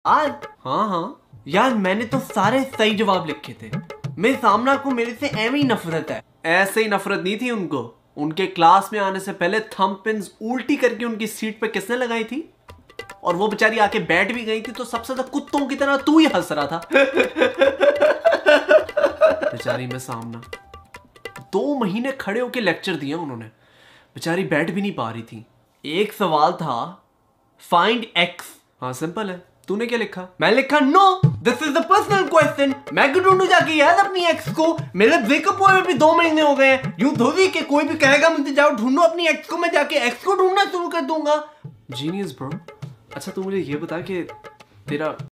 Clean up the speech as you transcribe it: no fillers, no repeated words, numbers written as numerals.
आज हाँ हाँ यार, मैंने तो सारे सही जवाब लिखे थे। मेरे सामना को मेरे से एवं ही नफरत है। ऐसे ही नफरत नहीं थी उनको, उनके क्लास में आने से पहले थंब पिन्स उल्टी करके उनकी सीट पे किसने लगाई थी, और वो बेचारी आके बैठ भी गई थी तो सबसे ज्यादा कुत्तों की तरह तू ही हंस रहा था। बेचारी में सामना 2 महीने खड़े होके लेक्चर दिया उन्होंने, बेचारी बैठ भी नहीं पा रही थी। एक सवाल था फाइंड एक्स। हाँ सिंपल है। तूने क्या लिखा? मैं लिखा no this is the personal question. मैं क्यों ढूंढूं जाके यार अपनी एक्स को? मेरे ब्रेकअप हुए भी 2 महीने हो गए हैं। यूं थोड़ी कि कोई भी कहेगा मुझे जाओ ढूंढो अपनी एक्स को, मैं जाके एक्स को ढूंढना शुरू कर दूंगा। Genius bro. अच्छा तू मुझे ये बता कि तेरा